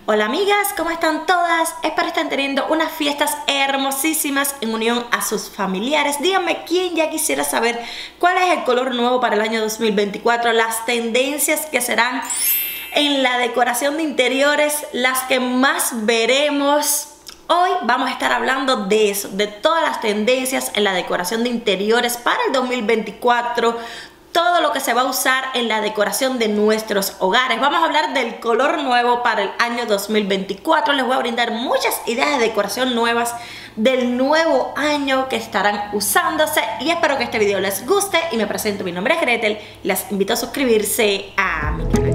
Hola amigas, ¿cómo están todas? Espero estén teniendo unas fiestas hermosísimas en unión a sus familiares. Díganme quién ya quisiera saber cuál es el color nuevo para el año 2024, las tendencias que serán en la decoración de interiores, las que más veremos. Hoy vamos a estar hablando de eso, de todas las tendencias en la decoración de interiores para el 2024, todo lo que se va a usar en la decoración de nuestros hogares. Vamos a hablar del color nuevo para el año 2024. Les voy a brindar muchas ideas de decoración nuevas del nuevo año que estarán usándose y espero que este video les guste y me presento. Mi nombre es Gretel y les invito a suscribirse a mi canal.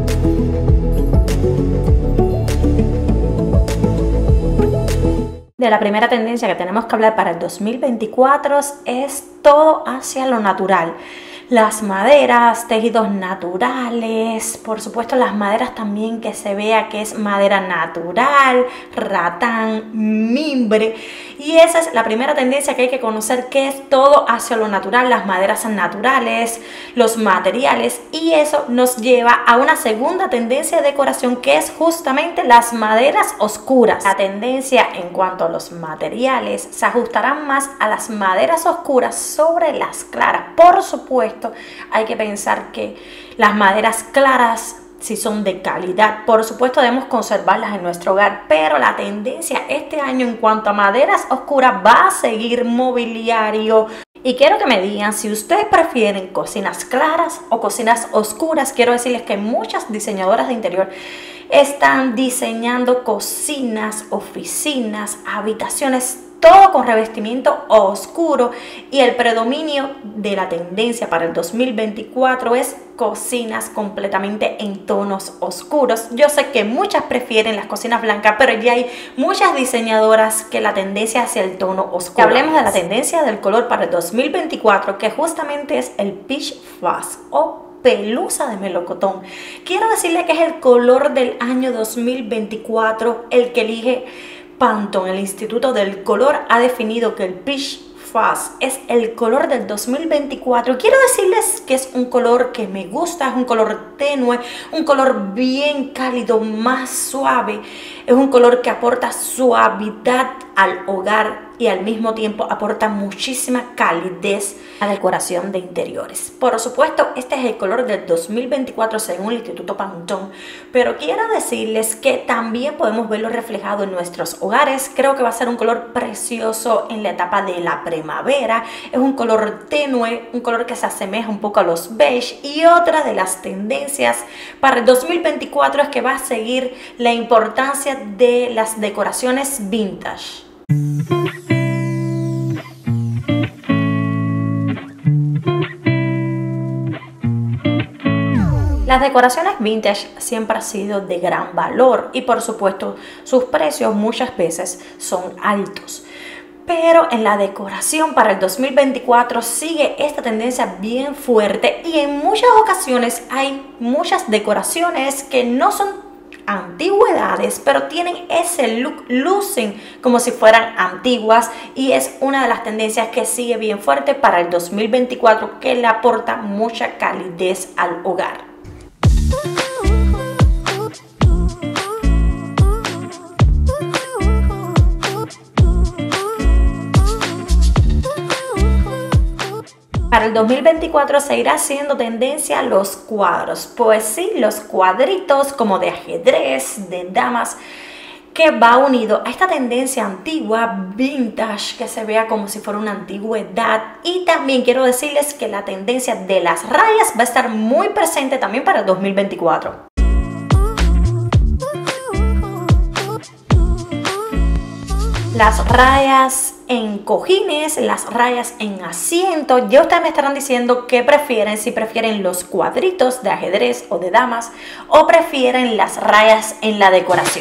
De la primera tendencia que tenemos que hablar para el 2024 es todo hacia lo natural. Las maderas, tejidos naturales, por supuesto las maderas también que se vea que es madera natural, ratán, mimbre. Y esa es la primera tendencia que hay que conocer, que es todo hacia lo natural, las maderas naturales, los materiales. Y eso nos lleva a una segunda tendencia de decoración que es justamente las maderas oscuras. La tendencia en cuanto a los materiales se ajustarán más a las maderas oscuras sobre las claras. Por supuesto, hay que pensar que las maderas claras, si son de calidad, por supuesto debemos conservarlas en nuestro hogar, pero la tendencia este año en cuanto a maderas oscuras va a seguir mobiliario. Y quiero que me digan si ustedes prefieren cocinas claras o cocinas oscuras. Quiero decirles que muchas diseñadoras de interior están diseñando cocinas, oficinas, habitaciones, todo con revestimiento oscuro, y el predominio de la tendencia para el 2024 es cocinas completamente en tonos oscuros. Yo sé que muchas prefieren las cocinas blancas, pero ya hay muchas diseñadoras que la tendencia hacia el tono oscuro. Hablemos de la tendencia del color para el 2024, que justamente es el Peach Fuzz o pelusa de melocotón. Quiero decirle que es el color del año 2024, el que elige Pantone. El Instituto del Color ha definido que el Peach Fuzz es el color del 2024. Quiero decirles que es un color que me gusta, es un color tenue, un color bien cálido, más suave. Es un color que aporta suavidad al hogar y al mismo tiempo aporta muchísima calidez a la decoración de interiores. Por supuesto, este es el color del 2024 según el Instituto Pantone, pero quiero decirles que también podemos verlo reflejado en nuestros hogares. Creo que va a ser un color precioso en la etapa de la primavera. Es un color tenue, un color que se asemeja un poco a los beige, y otra de las tendencias para el 2024 es que va a seguir la importancia de las decoraciones vintage. Las decoraciones vintage siempre han sido de gran valor y por supuesto sus precios muchas veces son altos. Pero en la decoración para el 2024 sigue esta tendencia bien fuerte y en muchas ocasiones hay muchas decoraciones que no son antigüedades, pero tienen ese look, lucen como si fueran antiguas, y es una de las tendencias que sigue bien fuerte para el 2024, que le aporta mucha calidez al hogar. Para el 2024 seguirá haciendo tendencia los cuadros, pues sí, los cuadritos como de ajedrez, de damas, que va unido a esta tendencia antigua, vintage, que se vea como si fuera una antigüedad. Y también quiero decirles que la tendencia de las rayas va a estar muy presente también para el 2024. Las rayas en cojines, las rayas en asiento. Ya ustedes me estarán diciendo qué prefieren, si prefieren los cuadritos de ajedrez o de damas o prefieren las rayas en la decoración.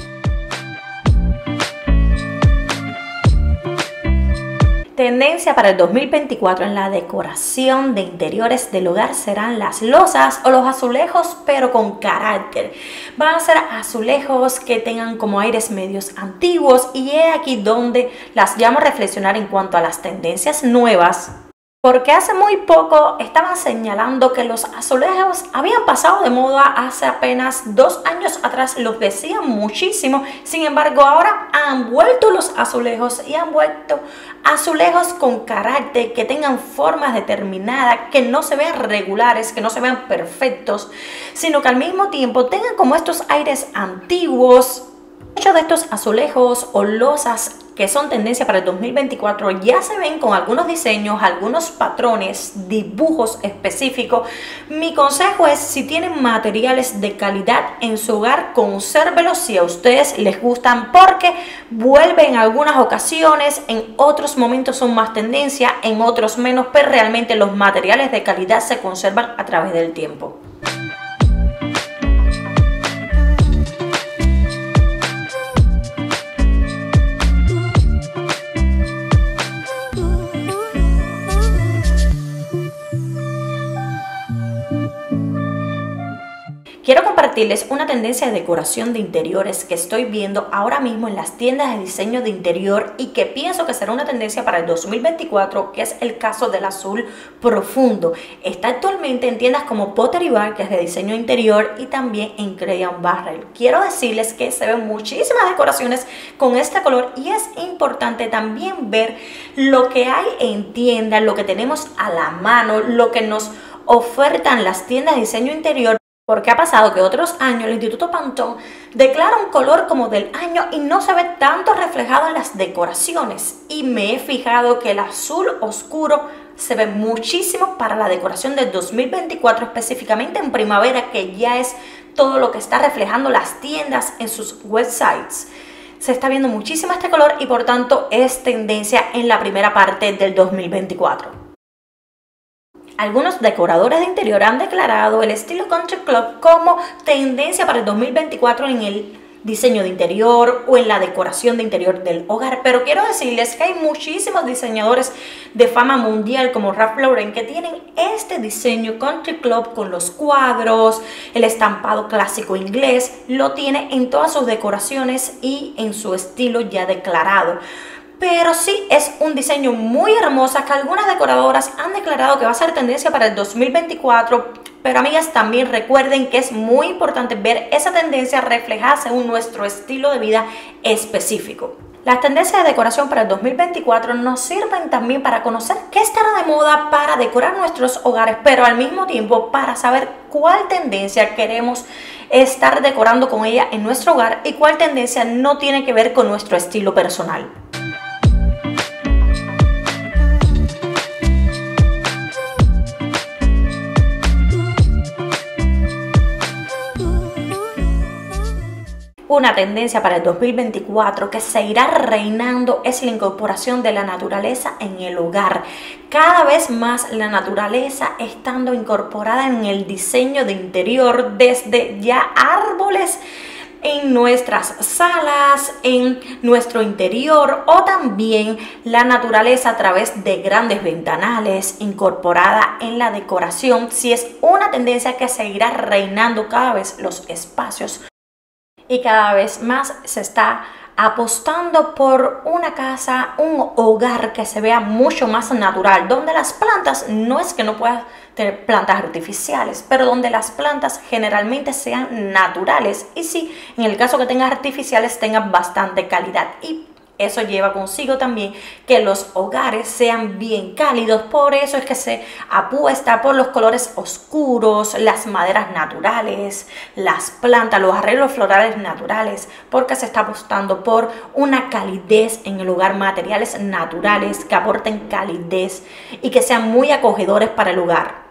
Tendencia para el 2024 en la decoración de interiores del hogar serán las losas o los azulejos, pero con carácter. Van a ser azulejos que tengan como aires medios antiguos, y es aquí donde las llamo a reflexionar en cuanto a las tendencias nuevas Porque hace muy poco estaban señalando que los azulejos habían pasado de moda hace apenas 2 años atrás, los decían muchísimo. Sin embargo, ahora han vuelto los azulejos y han vuelto azulejos con carácter, que tengan formas determinadas, que no se vean regulares, que no se vean perfectos, sino que al mismo tiempo tengan como estos aires antiguos. Muchos de estos azulejos o losas que son tendencia para el 2024 ya se ven con algunos diseños, algunos patrones, dibujos específicos. Mi consejo es, si tienen materiales de calidad en su hogar, consérvelos si a ustedes les gustan, porque vuelven en algunas ocasiones, en otros momentos son más tendencia, en otros menos, pero realmente los materiales de calidad se conservan a través del tiempo. Quiero compartirles una tendencia de decoración de interiores que estoy viendo ahora mismo en las tiendas de diseño de interior y que pienso que será una tendencia para el 2024, que es el caso del azul profundo. Está actualmente en tiendas como Pottery Barn, que es de diseño interior, y también en Crayon Barrel. Quiero decirles que se ven muchísimas decoraciones con este color y es importante también ver lo que hay en tiendas, lo que tenemos a la mano, lo que nos ofertan las tiendas de diseño interior. Porque ha pasado que otros años el Instituto Pantone declara un color como del año y no se ve tanto reflejado en las decoraciones. Y me he fijado que el azul oscuro se ve muchísimo para la decoración del 2024, específicamente en primavera, que ya es todo lo que está reflejando las tiendas en sus websites. Se está viendo muchísimo este color y por tanto es tendencia en la primera parte del 2024. Algunos decoradores de interior han declarado el estilo Country Club como tendencia para el 2024 en el diseño de interior o en la decoración de interior del hogar. Pero quiero decirles que hay muchísimos diseñadores de fama mundial como Ralph Lauren que tienen este diseño Country Club con los cuadros, el estampado clásico inglés, lo tiene en todas sus decoraciones y en su estilo ya declarado. Pero sí es un diseño muy hermoso que algunas decoradoras han declarado que va a ser tendencia para el 2024. Pero amigas, también recuerden que es muy importante ver esa tendencia reflejada según nuestro estilo de vida específico. Las tendencias de decoración para el 2024 nos sirven también para conocer qué estará de moda para decorar nuestros hogares, pero al mismo tiempo para saber cuál tendencia queremos estar decorando con ella en nuestro hogar y cuál tendencia no tiene que ver con nuestro estilo personal. Una tendencia para el 2024 que se irá reinando es la incorporación de la naturaleza en el hogar. Cada vez más la naturaleza estando incorporada en el diseño de interior, desde ya árboles en nuestras salas, en nuestro interior, o también la naturaleza a través de grandes ventanales incorporada en la decoración. Si es una tendencia que seguirá reinando cada vez los espacios. Y cada vez más se está apostando por una casa, un hogar que se vea mucho más natural, donde las plantas, no es que no puedas tener plantas artificiales, pero donde las plantas generalmente sean naturales y sí, en el caso que tengas artificiales, tengan bastante calidad. Y eso lleva consigo también que los hogares sean bien cálidos. Por eso es que se apuesta por los colores oscuros, las maderas naturales, las plantas, los arreglos florales naturales, porque se está apostando por una calidez en el hogar, materiales naturales que aporten calidez y que sean muy acogedores para el hogar.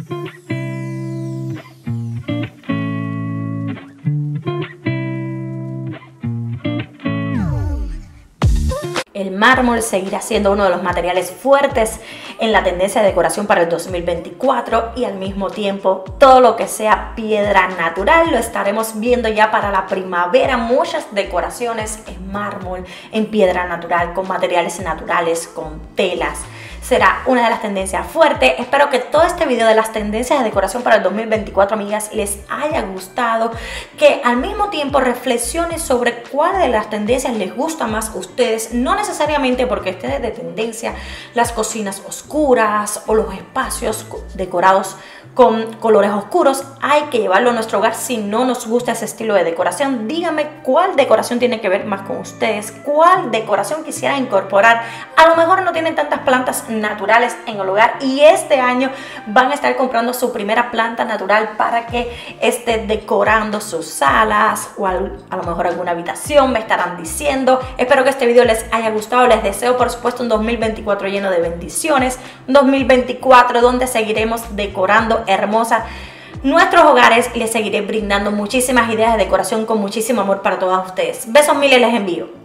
El mármol seguirá siendo uno de los materiales fuertes en la tendencia de decoración para el 2024 y al mismo tiempo todo lo que sea piedra natural lo estaremos viendo ya para la primavera. Muchas decoraciones en mármol, en piedra natural, con materiales naturales, con telas. será una de las tendencias fuertes. Espero que todo este video de las tendencias de decoración para el 2024, amigas, les haya gustado, que al mismo tiempo reflexionen sobre cuál de las tendencias les gusta más a ustedes, no necesariamente porque esté de tendencia las cocinas oscuras o los espacios decorados con colores oscuros. Hay que llevarlo a nuestro hogar si no nos gusta ese estilo de decoración. Díganme cuál decoración tiene que ver más con ustedes, cuál decoración quisiera incorporar. A lo mejor no tienen tantas plantas naturales en el hogar y este año van a estar comprando su primera planta natural para que esté decorando sus salas o a lo mejor alguna habitación. Me estarán diciendo. Espero que este video les haya gustado. Les deseo por supuesto un 2024 lleno de bendiciones, un 2024 donde seguiremos decorando hermosa nuestros hogares y les seguiré brindando muchísimas ideas de decoración con muchísimo amor para todas ustedes. Besos miles les envío.